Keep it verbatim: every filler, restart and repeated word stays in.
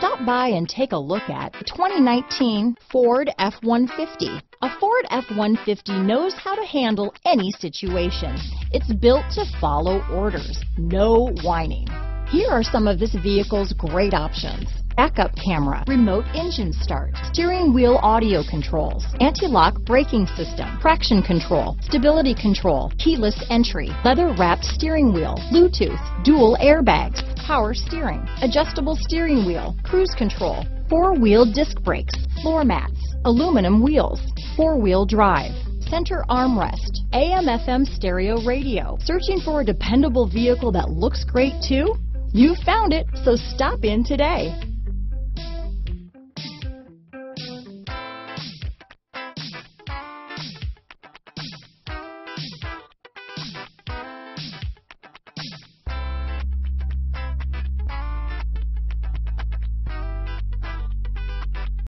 Stop by and take a look at the twenty nineteen Ford F one fifty. A Ford F one fifty knows how to handle any situation. It's built to follow orders, no whining. Here are some of this vehicle's great options: backup camera, remote engine start, steering wheel audio controls, anti-lock braking system, traction control, stability control, keyless entry, leather-wrapped steering wheel, Bluetooth, dual airbags, power steering, adjustable steering wheel, cruise control, four-wheel disc brakes, floor mats, aluminum wheels, four-wheel drive, center armrest, A M F M stereo radio. Searching for a dependable vehicle that looks great too? You found it, so stop in today.